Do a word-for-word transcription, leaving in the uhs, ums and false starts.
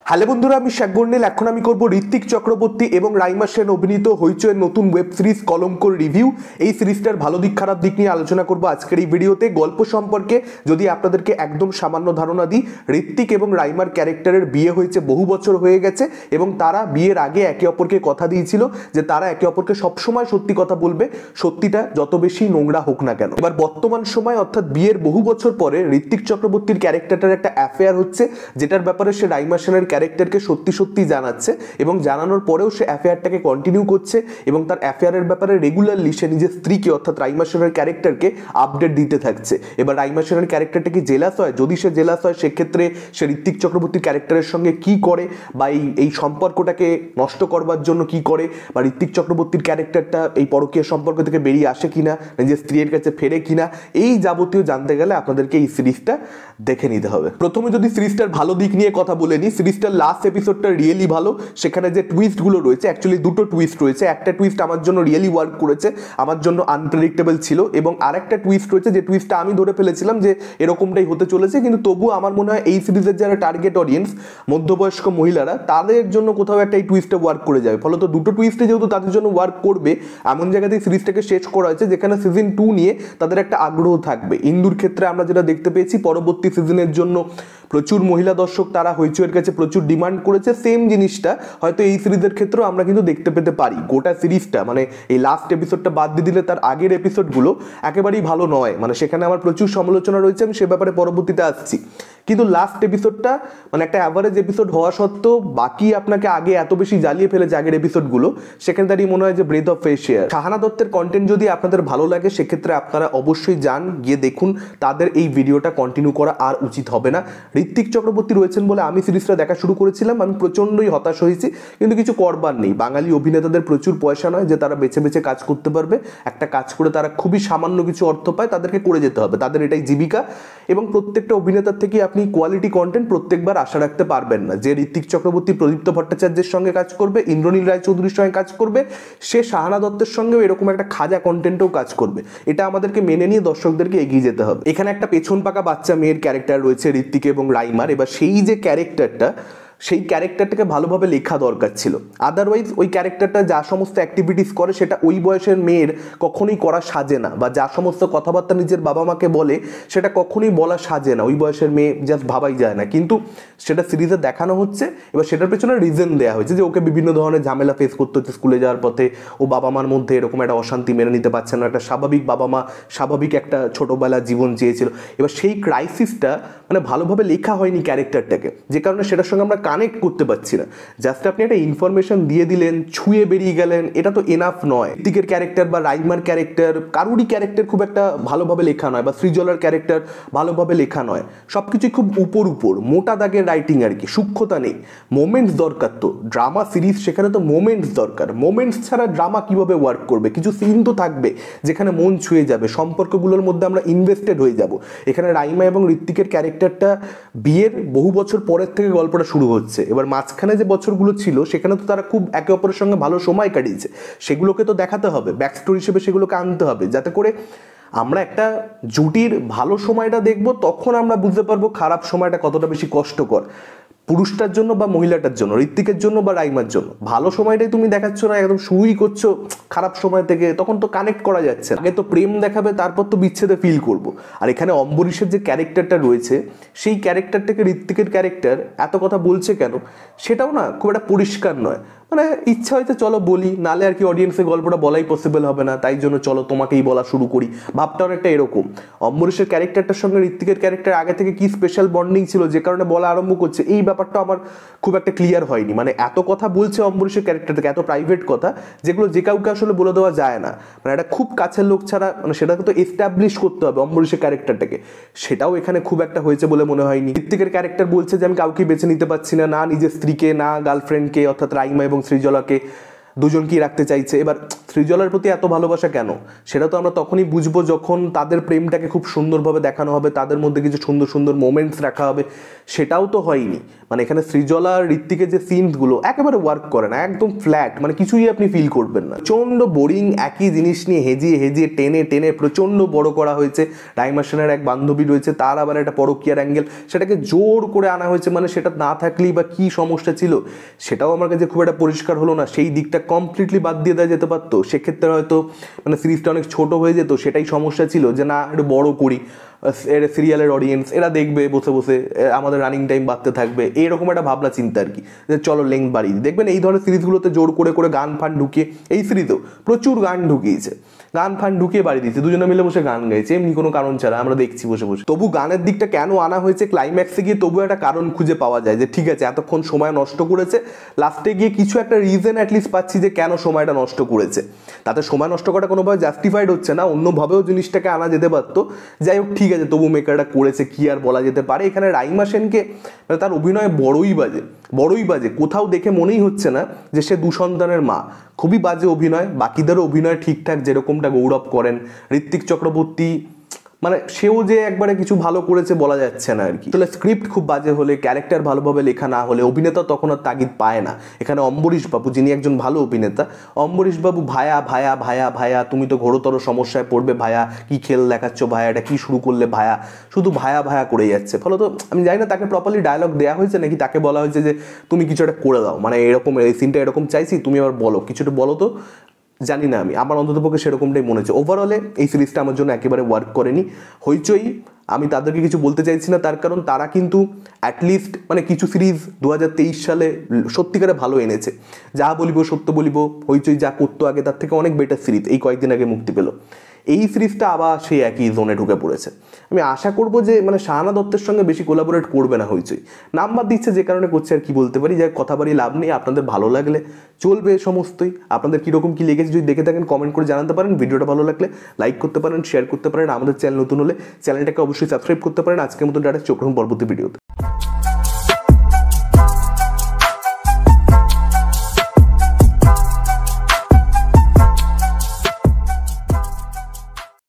Hello বন্ধুরা, আমি শেখবর্ণিল। এখন আমি করব ঋত্বিক চক্রবর্তী এবং রাইমা সেন অভিনীত হইচইয়ের নতুন ওয়েব সিরিজ কলঙ্কর রিভিউ। এই সিরিজটার ভালো দিক খারাপ দিক নিয়ে আলোচনা করব আজকের এই ভিডিওতে। গল্প সম্পর্কে যদি আপনাদেরকে একদম সামান্য ধারণা দিই, ঋত্বিক এবং রাইমার ক্যারেক্টারের বিয়ে হয়েছে, বহু বছর হয়ে গেছে এবং তারা বিয়ের আগে একে অপরকে কথা দিয়েছিল যে তারা একে অপরকে সবসময় সত্যি কথা বলবে, সত্যিটা যত বেশি নোংরা হোক না কেন। এবার বর্তমান সময় অর্থাৎ বিয়ের বহু বছর পরে ঋত্বিক চক্রবর্তীর ক্যারেক্টারটার একটা অ্যাফেয়ার হচ্ছে, যেটার ব্যাপারে সে রাইমা সেনের ক্যারেক্টারকে সত্যি সত্যি জানাচ্ছে এবং জানানোর পরেও সে অ্যাফেয়ারটাকে কন্টিনিউ করছে এবং তার অ্যাফেয়ারের ব্যাপারে রেগুলারলি সে নিজের স্ত্রীকে অর্থাৎ রাইমা সেনের ক্যারেক্টারকে আপডেট দিতে থাকছে। এবার রাইমা সেনের ক্যারেক্টারটা কি জেলাস হয়? যদি সে জেলাস হয় সেক্ষেত্রে সে ঋত্বিক চক্রবর্তীর ক্যারেক্টারের সঙ্গে কি করে বা এই এই সম্পর্কটাকে নষ্ট করবার জন্য কি করে, বা ঋত্বিক চক্রবর্তীর ক্যারেক্টারটা এই পরকীয় সম্পর্ক থেকে বেরিয়ে আসে কিনা, নিজের স্ত্রীর কাছে ফেরে কিনা, এই যাবতীয় জানতে গেলে আপনাদেরকে এই সিরিজটা দেখে নিতে হবে। প্রথমে যদি সিরিজটার ভালো দিক নিয়ে কথা বলে নিই, সিরিজটার লাস্ট এপিসোডটা রিয়েলি ভালো। সেখানে যে টুইস্টগুলো রয়েছে, অ্যাকচুয়ালি দুটো টুইস্ট রয়েছে। একটা টুইস্ট আমার জন্য রিয়েলি ওয়ার্ক করেছে, আমার জন্য আনপ্রেডিক্টেবল ছিল, এবং আরেকটা টুইস্ট রয়েছে যে টুইস্টটা আমি ধরে ফেলেছিলাম যে এরকমটাই হতে চলেছে, কিন্তু তবুও আমার মনে হয় এই সিরিজের যারা টার্গেট অডিয়েন্স মধ্যবয়স্ক মহিলারা, তাদের জন্য কোথাও একটা এই টুইস্টটা ওয়ার্ক করে যাবে। ফলত দুটো টুইস্টে যেহেতু তাদের জন্য ওয়ার্ক করবে, এমন জায়গাতেই সিরিজটাকে শেষ করা হয়েছে যেখানে সিজন টু নিয়ে তাদের একটা আগ্রহ থাকবে। ইন্দুর ক্ষেত্রে আমরা যেটা দেখতে পেয়েছি, পরবর্তী সিজনের জন্য প্রচুর মহিলা দর্শক তারা হইচইয়ের কাছে প্রচুর ডিমান্ড করেছে। সেম জিনিসটা হয়তো এই সিরিজের ক্ষেত্রেও আমরা কিন্তু দেখতে পেতে পারি। গোটা সিরিজটা মানে এই লাস্ট এপিসোডটা বাদ দিয়ে দিলে তার আগের এপিসোডগুলো একেবারেই ভালো নয়, মানে সেখানে আমার প্রচুর সমালোচনা রয়েছে, আমি সে ব্যাপারে পরবর্তীতে আসছি। কিন্তু লাস্ট এপিসোডটা মানে একটা অ্যাভারেজ এপিসোড হওয়া সত্ত্বেও বাকি আপনাকে আগে এত বেশি জ্বালিয়ে ফেলেছে আগের এপিসোডগুলো, সেখানে দাঁড়িয়ে মনে হয় যে breath of fresh air. Shahana দত্তের কন্টেন্ট যদি আপনাদের ভালো লাগে সেক্ষেত্রে আপনারা অবশ্যই যান, গিয়ে দেখুন। তাদের এই ভিডিওটা কন্টিনিউ করা আর উচিত হবে না। ঋত্বিক চক্রবর্তী রয়েছেন বলে আমি সিরিজটা দেখা শুরু করেছিলাম, আমি প্রচণ্ডই হতাশ হয়েছি, কিন্তু কিছু করবার নেই। বাঙালি অভিনেতাদের প্রচুর পয়সা নয় যে তারা বেছে বেছে কাজ করতে পারবে। একটা কাজ করে তারা খুবই সামান্য কিছু অর্থ পায়, তাদেরকে করে যেতে হবে, তাদের এটাই জীবিকা। এবং প্রত্যেকটা অভিনেতার থেকে আপনি কোয়ালিটি কন্টেন্ট প্রত্যেকবার আশা রাখতে পারবেন না। যে ঋত্বিক চক্রবর্তী প্রদীপ্ত ভট্টাচার্যের সঙ্গে কাজ করবে, ইন্দ্রনীল রায়চৌধুরীর সঙ্গে কাজ করবে, সে শাহানা দত্তের সঙ্গেও এরকম একটা খাজা কন্টেন্টও কাজ করবে। এটা আমাদেরকে মেনে নিয়ে দর্শকদেরকে এগিয়ে যেতে হবে। এখানে একটা পেছন পাকা বাচ্চা মেয়ের ক্যারেক্টার রয়েছে ঋত্বিক এবং রাইমার। এবার সেই যে ক্যারেক্টারটা, সেই ক্যারেক্টারটাকে ভালোভাবে লেখা দরকার ছিল। আদারওয়াইজ ওই ক্যারেক্টারটা যা সমস্ত অ্যাক্টিভিটিস করে সেটা ওই বয়সের মেয়ের কখনোই করা সাজে না, বা যা সমস্ত কথাবার্তা নিজের বাবা মাকে বলে সেটা কখনোই বলা সাজে না, ওই বয়সের মেয়ে জাস্ট ভাবাই যায় না। কিন্তু সেটা সিরিজে দেখানো হচ্ছে। এবার সেটার পেছনে রিজন দেওয়া হয়েছে যে ওকে বিভিন্ন ধরনের ঝামেলা ফেস করতে হচ্ছে স্কুলে যাওয়ার পথে, ও বাবা মার মধ্যে এরকম একটা অশান্তি মেনে নিতে পারছে না, একটা স্বাভাবিক বাবা মা স্বাভাবিক একটা ছোটোবেলা জীবন চেয়েছিল। এবার সেই ক্রাইসিসটা মানে ভালোভাবে লেখা হয়নি ক্যারেক্টারটাকে, যে কারণে সেটার সঙ্গে আমরা কানেক্ট করতে পারছি না। জাস্ট আপনি একটা ইনফরমেশন দিয়ে দিলেন, ছুঁয়ে বেরিয়ে গেলেন, এটা তো এনাফ নয়। ঋত্বিকের ক্যারেক্টার বা রাইমার ক্যারেক্টার, কারুরই ক্যারেক্টার খুব একটা ভালোভাবে লেখা নয়, বা সৃজলার ক্যারেক্টার ভালোভাবে লেখা নয়। সবকিছুই খুব উপর উপর মোটা দাগের রাইটিং আর কি, সূক্ষ্মতা নেই। মোমেন্টস দরকার। তো ড্রামা সিরিজ, সেখানে তো মোমেন্টস দরকার। মোমেন্টস ছাড়া ড্রামা কিভাবে ওয়ার্ক করবে? কিছু সিন তো থাকবে যেখানে মন ছুঁয়ে যাবে, সম্পর্কগুলোর মধ্যে আমরা ইনভেস্টেড হয়ে যাব। এখানে রাইমা এবং ঋত্বিকের ক্যারেক্টারটা বিয়ের বহু বছর পরের থেকে গল্পটা শুরু হচ্ছে। এবার মাঝখানে যে বছরগুলো ছিল সেখানে তো তারা খুব একে অপরের সঙ্গে ভালো সময় কাটিয়েছে, সেগুলোকে তো দেখাতে হবে, ব্যাক স্টোরি হিসেবে সেগুলোকে আনতে হবে, যাতে করে আমরা একটা জুটির ভালো সময়টা দেখবো, তখন আমরা বুঝতে পারবো খারাপ সময়টা কতটা বেশি কষ্টকর পুরুষটার জন্য বা মহিলাটার জন্য, ঋত্বিকের জন্য বা রাইমার জন্য। ভালো সময়টাই তুমি দেখাচ্ছ না, একদম শুরুই করছো খারাপ সময় থেকে, তখন তো কানেক্ট করা যাচ্ছে। আগে তো প্রেম দেখাবে, তারপর তো বিচ্ছেদে ফিল করবো। আর এখানে অম্বরীশের যে ক্যারেক্টারটা রয়েছে, সেই ক্যারেক্টারটাকে ঋত্বিকের ক্যারেক্টার এত কথা বলছে কেন, সেটাও না খুব একটা পরিষ্কার নয়। মানে ইচ্ছা হয়তো চলো বলি, নালে আর কি অডিয়েন্সের গল্পটা বলাই পসিবল হবে না, তাই জন্য চলো তোমাকেই বলা শুরু করি, ভাবটা অনেকটা এরকম। অম্বরীশের ক্যারেক্টারটার সঙ্গে ঋত্বিকের ক্যারেক্টার আগে থেকে কি স্পেশাল বন্ডিং ছিল যে কারণে বলা আরম্ভ করছে, এই ব্যাপারটা আমার খুব একটা ক্লিয়ার হয়নি। মানে এত কথা বলছে অম্বরীশের ক্যারেক্টার থেকে, এত প্রাইভেট কথা যেগুলো যে কাউকে আসলে বলে দেওয়া যায় না। মানে এটা খুব কাছের লোক ছাড়া মানে সেটাকে তো এস্টাবলিশ করতে হবে অম্বরীশের ক্যারেক্টারটাকে, সেটাও এখানে খুব একটা হয়েছে বলে মনে হয়নি। ঋত্বিকের ক্যারেক্টার বলছে যে আমি কাউকে বেছে নিতে পারছি না, না নিজের স্ত্রীকে, না গার্লফ্রেন্ডকে অর্থাৎ রাইমা এবং সৃজলাকে, দুজনকেই রাখতে চাইছে। এবার সৃজলার প্রতি এত ভালোবাসা কেন, সেটা তো আমরা তখনই বুঝবো যখন তাদের প্রেমটাকে খুব সুন্দরভাবে দেখানো হবে, তাদের মধ্যে কিছু সুন্দর সুন্দর মোমেন্টস রাখা হবে। সেটাও তো হয়নি। মানে এখানে সৃজলা আর ঋত্বিকের যে সিনসগুলো একেবারে ওয়ার্ক করে না, একদম ফ্ল্যাট, মানে কিছুই আপনি ফিল করবেন না। প্রচণ্ড বোরিং, একই জিনিস নিয়ে হেজিয়ে হেজিয়ে টেনে টেনে প্রচণ্ড বড় করা হয়েছে। রাইমা সেনের এক বান্ধবী রয়েছে, তার আবার একটা পরকীয়ার অ্যাঙ্গেল, সেটাকে জোর করে আনা হয়েছে। মানে সেটা না থাকলেই বা কী সমস্যা ছিল সেটাও আমার কাছে খুব একটা পরিষ্কার হলো না। সেই দিকটা কমপ্লিটলি বাদ দিয়ে দেওয়া যেতে পারতো। সেক্ষেত্রে হয়তো মানে সিরিজটা অনেক ছোট হয়ে যেত, সেটাই সমস্যা ছিল, যে না একটু বড় করি, এর সিরিয়ালের অডিয়েন্স এরা দেখবে বসে বসে, আমাদের রানিং টাইম বাড়তে থাকবে, এরকম একটা ভাবনা চিন্তা আর কি, যে চলো লেংথ বাড়িয়ে দিই। দেখবেন এই ধরনের সিরিজগুলোতে জোর করে করে গান ফান ঢুকিয়ে, এই সিরিজেও প্রচুর গান ঢুকিয়েছে, গান ফান ঢুকিয়ে বাড়ি দিয়েছে, দুজনে মিলে বসে গান গাইছে এমনি কোনো কারণ ছাড়া, আমরা দেখছি বসে বসে। তবু গানের দিকটা কেন আনা হয়েছে ক্লাইম্যাক্সে গিয়ে, তবু একটা কারণ খুঁজে পাওয়া যায় যে ঠিক আছে এতক্ষণ সময় নষ্ট করেছে, লাস্টে গিয়ে কিছু একটা রিজন অ্যাটলিস্ট পাচ্ছি যে কেন সময়টা নষ্ট করেছে। তাতে সময় নষ্ট করাটা কোনোভাবে জাস্টিফাইড হচ্ছে না, অন্যভাবেও জিনিসটাকে আনা যেতে পারতো। যাই হোক ঠিক আছে, তবু মেকারটা করেছে, কি আর বলা যেতে পারে। এখানে রাইমা সেনকে মানে তার অভিনয় বড়ই বাজে, বড়ই বাজে, কোথাও দেখে মনেই হচ্ছে না যে সে দু সন্তানের মা। খুবই বাজে অভিনয়। বাকিদেরও অভিনয় ঠিকঠাক যেরকমটা গৌরব করেন, ঋত্বিক চক্রবর্তী মানে সেও যে একবারে কিছু ভালো করেছে বলা যাচ্ছে না আর কি। তাহলে স্ক্রিপ্ট খুব বাজে হলে, ক্যারেক্টার ভালোভাবে লেখা না হলে অভিনেতা তখন আর তাগিদ পায় না। এখানে অম্বরীশ বাবু, যিনি একজন ভালো অভিনেতা, অম্বরীশ বাবু ভায়া ভায়া ভায়া ভায়া, তুমি তো ঘোরতর সমস্যায় পড়বে ভায়া, কি খেল দেখাচ্ছ ভায়া, এটা কি শুরু করলে ভায়া, শুধু ভায়া ভায়া করে যাচ্ছে। ফলত আমি জানি না তাকে প্রপারলি ডায়লগ দেওয়া হয়েছে নাকি তাকে বলা হয়েছে যে তুমি কিছু একটা করে দাও, মানে এরকম এই সিনটা এরকম চাইছি, তুমি আবার বলো, কিছুটা বলো তো, জানি না, আমি আমার অন্ততপক্ষে সেরকমটাই মনে হচ্ছে। ওভারঅলে এই সিরিজটা আমার জন্য একেবারে ওয়ার্ক করেনি। হইচই আমি তাদেরকে কিছু বলতে চাইছি না, তার কারণ তারা কিন্তু অ্যাটলিস্ট মানে কিছু সিরিজ দু হাজার তেইশ সালে সত্যিকারে ভালো এনেছে। যা বলিব সত্য বলিব, হইচই যা করতো আগে তার থেকে অনেক বেটার সিরিজ এই কয়েকদিন আগে মুক্তি পেল। এই সিরিজটা আবার সেই একই জোনে ঢুকে পড়েছে। আমি আশা করব যে মানে শাহানা দত্তের সঙ্গে বেশি কোলাবোরেট করবে না হইচই, নাম্বার দিচ্ছে যে কারণে করছে আর কি বলতে পারি। যাই কথা বাড়ি লাভ নেই, আপনাদের ভালো লাগলে চলবে সমস্তই। আপনাদের কীরকম কী লেগেছে যদি দেখে থাকেন কমেন্ট করে জানাতে পারেন। ভিডিওটা ভালো লাগলে লাইক করতে পারেন, শেয়ার করতে পারেন। আমাদের চ্যানেল নতুন হলে চ্যানেলটাকে অবশ্যই সাবস্ক্রাইব করতে পারেন। আজকের মতো ডাটা চোখ রাখুন পরবর্তী ভিডিওতে।